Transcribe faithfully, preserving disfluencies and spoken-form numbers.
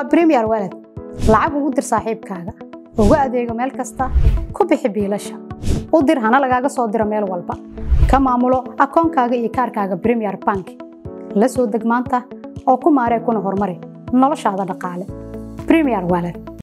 Premier Wallet lacag ugu dir saaxiibkaaga ugu adeego meel kasta ku bixi biilasha u dir hana lagaaga soo diro meel walba ka maamulo akoonkaaga iyo kaarkaaga Premier Bank la soo deg maanta oo ku maaree kuna horumari noloshaada dhaqaale Premier Wallet